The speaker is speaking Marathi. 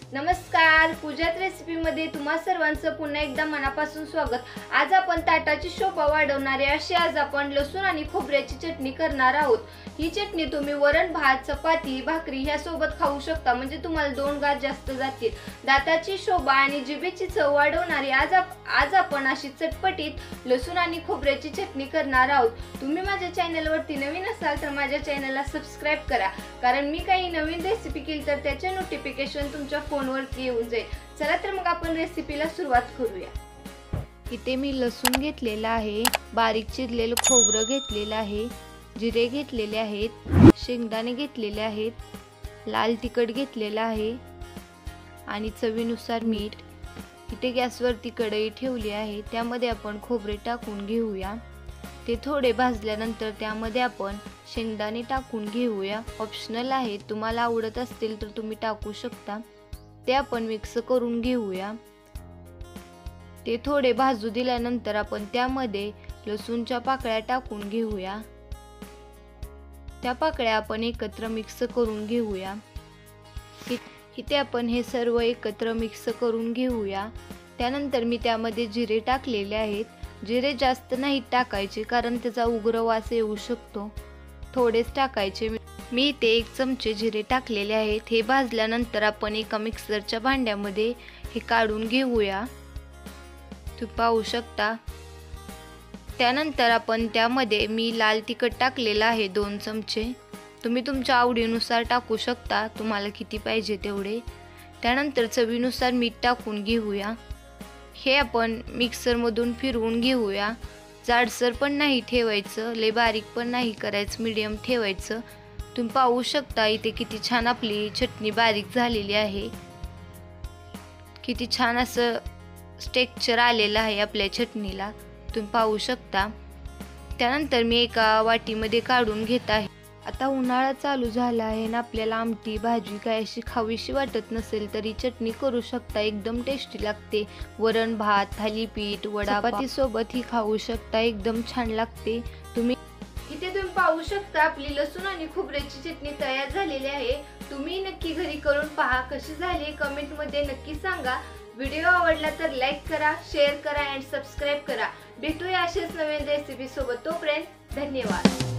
नमस्कार, पूजात रेसिपी मध्ये तुम्हा सर्वांचं पुन्हा एकदा मनापासून स्वागत। आज आपण ताटाची शोभा वाढवणारी अशी आज आपण लसूण आणि खोबऱ्याची चटणी करणार आहोत। ही चटणी तुम्ही वरण भात चपाती भाकरी ह्या सोबत खाऊ शकता, म्हणजे तुम्हाला 2 घास जास्त जातील। दाताची शोभा आणि जिभेची चव वाढवणारी आज आपण अशी चटपटीत लसूण आणि खोबऱ्याची चटणी करणार आहोत। तुम्ही माझ्या चॅनलवरती नवीन असाल तर माझ्या चॅनलला सबस्क्राइब करा, कारण मी काही नवीन रेसिपी केली तर त्याचे नोटिफिकेशन तुमच्या फोनवरती येऊन जाईल। चला तर मग आपण रेसिपीला सुरुवात करूया। इथे मी लसूण घेतलेला आहे, बारीक चिरलेलं खोबरं घेतलेलं आहे, जिरे घेतलेले आहेत, शेंगदाणे घेतलेले आहेत, लाल तिखट घेतलेला आहे आणि चवीनुसार मीठ। इथे गॅसवरती कढई ठेवली आहे, त्यामध्ये आपण खोबरे टाकून घेऊया। ते थोडे भाजल्यानंतर त्यामध्ये आपण शेंगदाणे टाकून घेऊया। ऑप्शनल आहे, तुम्हाला आवडत असतील तर तुम्ही टाकू शकता। ते आपण मिक्स करून घेऊया। ते थोडे भाजू दिल्यानंतर आपण त्यामध्ये लसूणच्या पाकळ्या टाकून घेऊया। त्या पाकळ्या आपण एकत्र मिक्स करून घेऊया। इथे आपण हे सर्व एकत्र मिक्स करून घेऊया। त्यानंतर मी त्यामध्ये जिरे टाकलेले आहेत। जिरे जास्त नाही टाकायचे, कारण त्याचा उग्र वास येऊ शकतो, थोडेच टाकायचे। मी इथे 1 चमचे जिरे टाकलेले आहेत। हे भाजल्यानंतर आपण एका मिक्सरच्या भांड्यामध्ये हे काढून घेऊया, तुम्ही पाहू शकता। त्यानंतर आपण त्यामध्ये मी लाल तिखट टाकलेला आहे 2 चमचे, तुम्ही तुमच्या आवडीनुसार टाकू शकता, तुम्हाला किती पाहिजे तेवढे। त्यानंतर चवीनुसार मीठ टाकून घेऊया। हे आपण मिक्सरमधून फिरवून घेऊया। जाडसर पण नाही ठेवायचं, लय बारीक पण नाही करायचं, मीडियम ठेवायचं। तुम्ही पाहू शकता इथे किती छान आपली चटणी बारीक झालेली आहे, किती छान असं टेक्स्चर आलेलं आहे आपल्या चटणीला, तुम्ही पाहू शकता। त्यानंतर मी एका वाटीमध्ये काढून घेत आहे। आता उन्हाळा चालू झाला आहे ना, आपल्याला आमटी भाजी काय अशी खावीशी वाटत नसेल तरी चटणी करू शकता, एकदम टेस्टी लागते। वरण भात, थालीपीठ, वडा चपाती सोबत ही खाऊ शकता, एकदम छान लागते। इथे तुम्ही पाहू शकता आपली लसूण आणि खोबऱ्याची चटणी तयार झालेली आहे। तुम्ही नक्की घरी करून पहा, कशी झाली कमेंट मध्ये नक्की सांगा। व्हिडिओ आवडला तर लाईक करा, शेअर करा आणि सबस्क्राइब करा। भेटूया अशाच नवीन रेसिपी सोबत, तोपर्यंत धन्यवाद।